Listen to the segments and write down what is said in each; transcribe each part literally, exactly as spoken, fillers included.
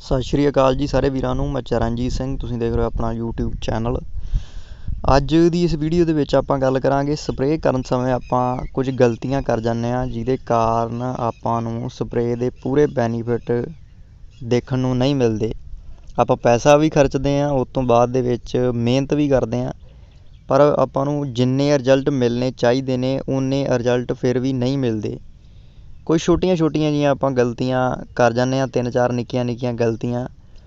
सत श्री अकाल जी सारे वीरां नूं। मैं चरणजीत सिंह, तुसीं देख रहे हो अपना यूट्यूब चैनल। अज दी इस वीडियो दे विच आपां गल करांगे स्प्रे करन समय आपां कुछ गलतियां कर जाने आ जिहदे कारण आपां नूं स्प्रे दे पूरे बैनीफिट देखण नूं नहीं मिलदे। आपां पैसा भी खर्चदे आ, उस तों बाद दे विच मेहनत भी करदे आ, पर आपां नूं जिन्ने रिजल्ट मिलने चाहीदे ने उन्ने रिजल्ट फिर भी नहीं मिलदे। कोई छोटियां छोटियां जिहियां आपां गलतियां कर जाने आ, तीन चार निक्कियां निक्कियां गलतियां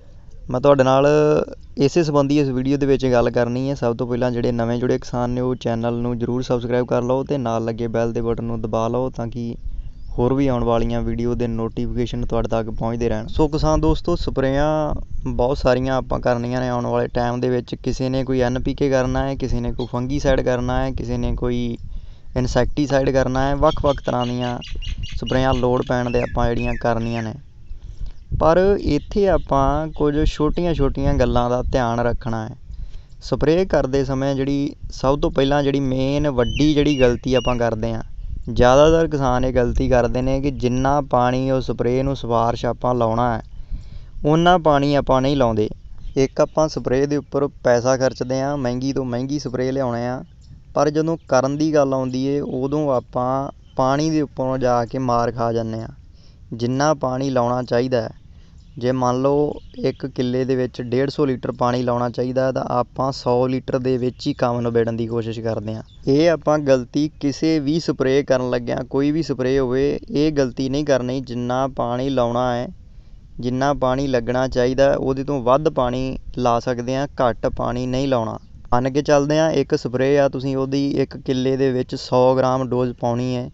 मैं तुहाडे नाल इसे संबंधी इस वीडियो दे विच गल करनी है। सब तो पहलां जिहड़े नवें जुड़े किसान ने वो चैनल नूं जरूर सबसक्राइब कर लो ते नाल लगे बैल दे बटन नूं दबा लो ताकि होर भी आउण वालियां वीडियो दे नोटिफिकेशन तुहाडे तक पहुँचते रहन। सो किसान दोस्तों, स्प्रेयां बहुत सारियां आपां करनियां ने आउण वाले टाइम दे विच। किसी ने कोई एन पी के करना है, किसी ने कोई फंगीसाइड करना है, किसी ने कोई इनसैक्टीसाइड करना है। वक् वक् तरह दीयां स्प्रेयां लोड़ पैण दे आपां जिहड़ियां करनियां ने, पर इत्थे आपां कुछ छोटियां छोटियां गल्लां दा ध्यान रखना है। स्प्रे करदे समय जिहड़ी सब तो पहलां जिहड़ी मेन वड्डी जिहड़ी गलती आपां करदे आ, ज़्यादातर किसान ये गलती करदे ने कि जिन्ना पानी उस स्प्रे नूं सिफारश आपां लाउणा है उन्ना पानी आपां नहीं लाउंदे। एक आपां स्प्रे दे उप्पर पैसा खर्चदे आ, महंगी तो महंगी स्प्रे लिआउणे आ, पर जदों करन दी गल आउंदी है उदों आपां पानी दे उप्परों जाके मार खा जाने आ। जिन्ना पानी लाउणा चाहीदा है, जे मान लो एक किले दे विच डेढ़ सौ लीटर पानी लाउणा चाहीदा है, तां आपां सौ लीटर दे विच ही काम निबेड़न दी कोशिश करदे आ। ਇਹ ਆਪਾਂ गलती किसी भी स्प्रे करन लग्गिआं, कोई भी स्प्रे होवे, ਇਹ गलती नहीं करनी। जिन्ना पानी लाउणा है, जिन्ना पानी लगना चाहिदा ਉਹਦੇ ਤੋਂ ਵੱਧ पानी ला सकदे आ, घੱਟ पानी नहीं लाउणा। ਮੰਨ ਕੇ ਚੱਲਦੇ ਆ ਇੱਕ ਸਪਰੇ ਆ, ਤੁਸੀਂ ਉਹਦੀ ਇੱਕ ਕਿੱਲੇ ਦੇ ਵਿੱਚ सौ ग्राम ਡੋਜ਼ ਪਾਉਣੀ ਹੈ।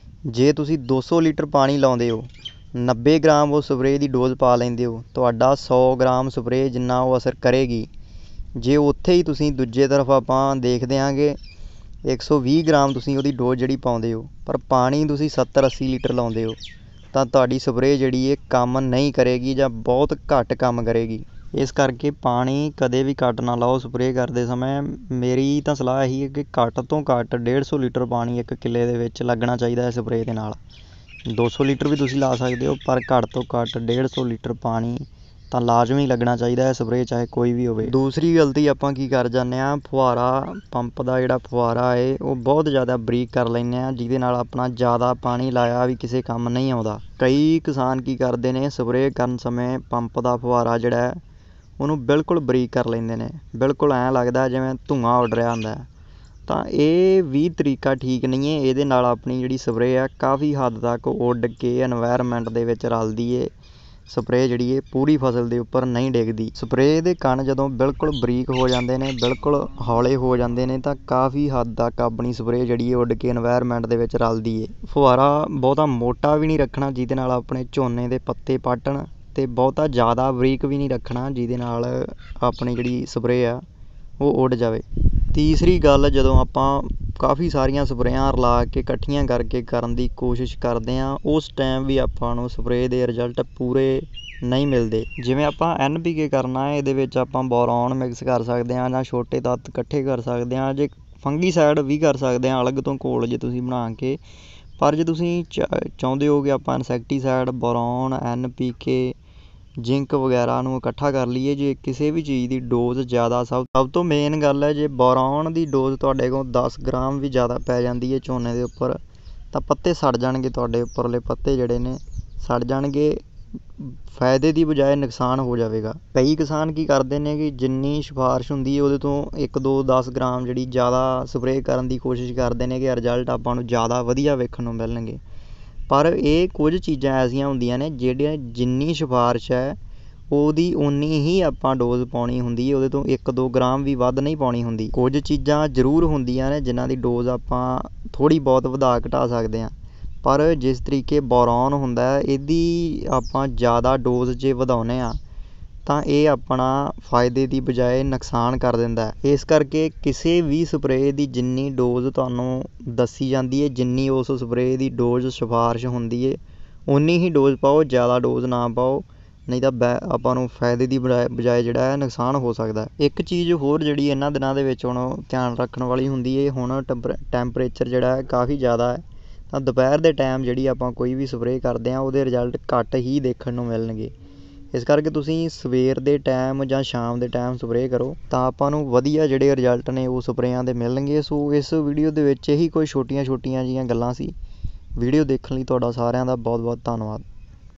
ਜੇ ਤੁਸੀਂ दो सौ ਲੀਟਰ ਪਾਣੀ ਲਾਉਂਦੇ ਹੋ, नब्बे ग्राम ਉਹ ਸਪਰੇ ਦੀ ਡੋਜ਼ ਪਾ ਲੈਂਦੇ ਹੋ, ਤੁਹਾਡਾ सौ ग्राम ਸਪਰੇ ਜਿੰਨਾ ਉਹ ਅਸਰ ਕਰੇਗੀ। ਜੇ ਉੱਥੇ ਹੀ ਤੁਸੀਂ ਦੂਜੇ ਤਰਫ ਆਪਾਂ ਦੇਖਦੇ ਆਂਗੇ एक सौ बीस ग्राम ਤੁਸੀਂ ਉਹਦੀ ਡੋਜ਼ ਜਿਹੜੀ ਪਾਉਂਦੇ ਹੋ, ਪਰ ਪਾਣੀ ਤੁਸੀਂ सत्तर अस्सी ਲੀਟਰ ਲਾਉਂਦੇ ਹੋ, ਤਾਂ ਤੁਹਾਡੀ ਸਪਰੇ ਜਿਹੜੀ ਇਹ ਕੰਮ ਨਹੀਂ ਕਰੇਗੀ ਜਾਂ ਬਹੁਤ ਘੱਟ ਕੰਮ ਕਰੇਗੀ। ਇਸ ਕਰਕੇ ਪਾਣੀ ਕਦੇ ਵੀ ਘੱਟ ਨਾ ਲਾਓ ਸਪਰੇ ਕਰਦੇ ਸਮੇਂ। ਮੇਰੀ ਤਾਂ ਸਲਾਹ ਇਹੀ ਹੈ ਕਿ ਘੱਟ ਤੋਂ ਘੱਟ डेढ़ सौ ਲੀਟਰ ਪਾਣੀ ਇੱਕ ਕਿੱਲੇ ਦੇ ਵਿੱਚ ਲੱਗਣਾ ਚਾਹੀਦਾ ਹੈ ਸਪਰੇ ਦੇ ਨਾਲ। दो सौ ਲੀਟਰ ਵੀ ਤੁਸੀਂ ਲਾ ਸਕਦੇ ਹੋ, ਪਰ ਘੱਟ ਤੋਂ ਘੱਟ डेढ़ सौ ਲੀਟਰ ਪਾਣੀ ਤਾਂ ਲਾਜ਼ਮੀ ਲੱਗਣਾ ਚਾਹੀਦਾ ਹੈ ਸਪਰੇ, ਚਾਹੇ ਕੋਈ ਵੀ ਹੋਵੇ। ਦੂਸਰੀ ਗਲਤੀ ਆਪਾਂ ਕੀ ਕਰ ਜਾਂਦੇ ਹਾਂ, ਫੁਹਾਰਾ ਪੰਪ ਦਾ ਜਿਹੜਾ ਫੁਹਾਰਾ ਹੈ ਉਹ ਬਹੁਤ ਜ਼ਿਆਦਾ ਬਰੀਕ ਕਰ ਲੈਂਦੇ ਹਾਂ, ਜਿਹਦੇ ਨਾਲ ਆਪਣਾ ਜ਼ਿਆਦਾ ਪਾਣੀ ਲਾਇਆ ਵੀ ਕਿਸੇ ਕੰਮ ਨਹੀਂ ਆਉਂਦਾ। ਕਈ ਕਿਸਾਨ ਕੀ ਕਰਦੇ ਨੇ, ਸਪਰੇ ਕਰਨ ਸਮੇਂ ਪੰਪ ਦਾ ਫੁਹਾਰਾ ਜਿਹੜਾ ਹੈ ਉਹਨੂੰ ਬਿਲਕੁਲ ਬਰੀਕ ਕਰ ਲੈਂਦੇ ਨੇ, ਬਿਲਕੁਲ ਐਂ ਲੱਗਦਾ ਜਿਵੇਂ ਧੂੰਆਂ ਉੱਡ ਰਿਹਾ ਹੁੰਦਾ। ਤਾਂ ਇਹ ਵੀ ਤਰੀਕਾ ਠੀਕ ਨਹੀਂ ਹੈ। ਇਹਦੇ ਨਾਲ ਆਪਣੀ ਜਿਹੜੀ ਸਪਰੇ ਆ ਕਾਫੀ ਹੱਦ ਤੱਕ ਉੱਡ ਕੇ ਇਨਵਾਇਰਮੈਂਟ ਦੇ ਵਿੱਚ ਰਲਦੀ ਏ। ਸਪਰੇ ਜਿਹੜੀ ਹੈ ਪੂਰੀ ਫਸਲ ਦੇ ਉੱਪਰ ਨਹੀਂ ਡਿੱਗਦੀ। ਸਪਰੇ ਦੇ ਕਣ ਜਦੋਂ ਬਿਲਕੁਲ ਬਰੀਕ ਹੋ ਜਾਂਦੇ ਨੇ, ਬਿਲਕੁਲ ਹੌਲੇ ਹੋ ਜਾਂਦੇ ਨੇ, ਤਾਂ ਕਾਫੀ ਹੱਦ ਤੱਕ ਆਪਣੀ ਸਪਰੇ ਜਿਹੜੀ ਹੈ ਉੱਡ ਕੇ ਇਨਵਾਇਰਮੈਂਟ ਦੇ ਵਿੱਚ ਰਲਦੀ ਏ। ਫੁਹਾਰਾ ਬਹੁਤਾ ਮੋਟਾ ਵੀ ਨਹੀਂ ਰੱਖਣਾ ਜਿਹਦੇ ਨਾਲ ਆਪਣੇ ਝੋਨੇ ਦੇ ਪੱਤੇ ਪਾਟਣ, ਅਤੇ ਬਹੁਤਾ ਜ਼ਿਆਦਾ ਬਰੀਕ ਵੀ ਨਹੀਂ ਰੱਖਣਾ ਜਿਹਦੇ ਨਾਲ ਆਪਣੀ ਜਿਹੜੀ ਸਪਰੇ ਆ ਉਹ ਉੱਡ ਜਾਵੇ। ਤੀਸਰੀ ਗੱਲ, ਜਦੋਂ ਆਪਾਂ ਕਾਫੀ ਸਾਰੀਆਂ ਸਪਰੇਆਂ ਰਲਾ ਕੇ ਇਕੱਠੀਆਂ ਕਰਕੇ ਕਰਨ ਦੀ ਕੋਸ਼ਿਸ਼ ਕਰਦੇ ਹਾਂ, ਉਸ ਟਾਈਮ ਵੀ ਆਪਾਂ ਨੂੰ ਸਪਰੇ ਦੇ ਰਿਜ਼ਲਟ ਪੂਰੇ ਨਹੀਂ ਮਿਲਦੇ। ਜਿਵੇਂ ਆਪਾਂ ਐਨ ਪੀ ਕੇ ਕਰਨਾ ਹੈ, ਇਹਦੇ ਵਿੱਚ ਆਪਾਂ ਬੋਰੋਨ ਮਿਕਸ ਕਰ ਸਕਦੇ ਹਾਂ ਜਾਂ ਛੋਟੇ ਤੱਤ ਇਕੱਠੇ ਕਰ ਸਕਦੇ ਹਾਂ। ਜੇ ਫੰਗੀਸਾਈਡ ਵੀ ਕਰ ਸਕਦੇ ਹਾਂ ਅਲੱਗ ਤੋਂ ਘੋਲ ਜੇ ਤੁਸੀਂ ਬਣਾ ਕੇ, ਪਰ ਜੇ ਤੁਸੀਂ ਚ ਚਾਹੁੰਦੇ ਹੋ ਕਿ ਆਪਾਂ insecticide, boron, N P K, zinc ਵਗੈਰਾ ਨੂੰ ਇਕੱਠਾ ਕਰ ਲਈਏ, ਜੇ ਕਿਸੇ ਵੀ ਚੀਜ਼ ਦੀ ਡੋਜ਼ ਜ਼ਿਆਦਾ, ਸਭ ਸਭ ਤੋਂ ਮੇਨ ਗੱਲ ਹੈ, ਜੇ ਬੋਰੋਨ ਦੀ ਡੋਜ਼ ਤੁਹਾਡੇ ਕੋਲ ਦਸ ਗ੍ਰਾਮ ਵੀ ਜ਼ਿਆਦਾ ਪੈ ਜਾਂਦੀ ਹੈ ਝੋਨੇ ਦੇ ਉੱਪਰ, ਤਾਂ ਪੱਤੇ ਸੜ ਜਾਣਗੇ, ਤੁਹਾਡੇ ਉੱਪਰਲੇ ਪੱਤੇ ਜਿਹੜੇ ਨੇ ਸੜ ਜਾਣਗੇ, ਫਾਇਦੇ ਦੀ ਬਜਾਏ ਨੁਕਸਾਨ ਹੋ ਜਾਵੇਗਾ। ਕਈ ਕਿਸਾਨ ਕੀ ਕਰਦੇ ਨੇ ਕਿ ਜਿੰਨੀ ਸਿਫਾਰਿਸ਼ ਹੁੰਦੀ ਹੈ ਉਹਦੇ ਤੋਂ ਇੱਕ ਦੋ ਦਸ ਗ੍ਰਾਮ ਜਿਹੜੀ ਜ਼ਿਆਦਾ ਸਪਰੇ ਕਰਨ ਦੀ ਕੋਸ਼ਿਸ਼ ਕਰਦੇ ਨੇ ਕਿ ਰਿਜ਼ਲਟ ਆਪਾਂ ਨੂੰ ਜ਼ਿਆਦਾ ਵਧੀਆ ਵੇਖਣ ਨੂੰ ਮਿਲਣਗੇ, ਪਰ ਇਹ ਕੁਝ ਚੀਜ਼ਾਂ ਐਸੀਆਂ ਹੁੰਦੀਆਂ ਨੇ ਜਿਹੜੀਆਂ ਜਿੰਨੀ ਸਿਫਾਰਿਸ਼ ਹੈ ਉਹਦੀ ਉਨੀ ਹੀ ਆਪਾਂ ਡੋਜ਼ ਪਾਉਣੀ ਹੁੰਦੀ ਹੈ, ਉਹਦੇ ਤੋਂ ਇੱਕ ਦੋ ਗ੍ਰਾਮ ਵੀ ਵੱਧ ਨਹੀਂ ਪਾਉਣੀ ਹੁੰਦੀ। ਕੁਝ ਚੀਜ਼ਾਂ ਜ਼ਰੂਰ ਹੁੰਦੀਆਂ ਨੇ ਜਿਨ੍ਹਾਂ ਦੀ ਡੋਜ਼ ਆਪਾਂ ਥੋੜ੍ਹੀ ਬਹੁਤ ਵਧਾ ਘਟਾ ਸਕਦੇ ਹਾਂ, ਪਰ ਜਿਸ ਤਰੀਕੇ ਬੋਰੋਨ ਹੁੰਦਾ ਇਹਦੀ ਆਪਾਂ ਜ਼ਿਆਦਾ ਡੋਜ਼ ਜੇ ਵਧਾਉਂਦੇ ਹਾਂ ਤਾਂ ਇਹ ਆਪਣਾ ਫਾਇਦੇ ਦੀ ਬਜਾਏ ਨੁਕਸਾਨ ਕਰ ਦਿੰਦਾ। ਇਸ ਕਰਕੇ ਕਿਸੇ ਵੀ ਸਪਰੇ ਦੀ ਜਿੰਨੀ ਡੋਜ਼ ਤੁਹਾਨੂੰ ਦੱਸੀ ਜਾਂਦੀ ਹੈ, ਜਿੰਨੀ ਉਸ ਸਪਰੇ ਦੀ ਡੋਜ਼ ਸਿਫਾਰਿਸ਼ ਹੁੰਦੀ ਹੈ, ਉਨੀ ਹੀ ਡੋਜ਼ ਪਾਓ, ਜ਼ਿਆਦਾ ਡੋਜ਼ ਨਾ ਪਾਓ, ਨਹੀਂ ਤਾਂ ਬੈ ਆਪਾਂ ਨੂੰ ਫਾਇਦੇ ਦੀ ਬਜਾਏ ਬਜਾਏ ਜਿਹੜਾ ਹੈ ਨੁਕਸਾਨ ਹੋ ਸਕਦਾ। ਇੱਕ ਚੀਜ਼ ਹੋਰ ਜਿਹੜੀ ਇਹਨਾਂ ਦਿਨਾਂ ਦੇ ਵਿੱਚ ਹੁਣ ਧਿਆਨ ਰੱਖਣ ਵਾਲੀ ਹੁੰਦੀ ਹੈ, ਹੁਣ ਟੈਂਪਰ ਟੈਂਪਰੇਚਰ ਜਿਹੜਾ ਹੈ ਕਾਫੀ ਜ਼ਿਆਦਾ ਹੈ, ਤਾਂ ਦੁਪਹਿਰ ਦੇ ਟਾਈਮ ਜਿਹੜੀ ਆਪਾਂ ਕੋਈ ਵੀ ਸਪਰੇ ਕਰਦੇ ਹਾਂ ਉਹਦੇ ਰਿਜ਼ਲਟ ਘੱਟ ਹੀ ਦੇਖਣ ਨੂੰ ਮਿਲਣਗੇ, ਇਸ ਕਰਕੇ ਤੁਸੀਂ ਸਵੇਰ ਦੇ ਟਾਈਮ ਜਾਂ ਸ਼ਾਮ ਦੇ ਟਾਈਮ ਸਪਰੇਅ ਕਰੋ ਤਾਂ ਆਪਾਂ ਨੂੰ ਵਧੀਆ ਜਿਹੜੇ ਰਿਜ਼ਲਟ ਨੇ ਉਹ ਸਪਰੇਆਂ ਦੇ ਮਿਲਣਗੇ। ਸੋ ਇਸ ਵੀਡੀਓ ਦੇ ਵਿੱਚ ਇਹੀ ਕੋਈ ਛੋਟੀਆਂ ਛੋਟੀਆਂ ਜਿਹੀਆਂ ਗੱਲਾਂ ਸੀ। ਵੀਡੀਓ ਦੇਖਣ ਲਈ ਤੁਹਾਡਾ ਸਾਰਿਆਂ ਦਾ ਬਹੁਤ ਬਹੁਤ ਧੰਨਵਾਦ।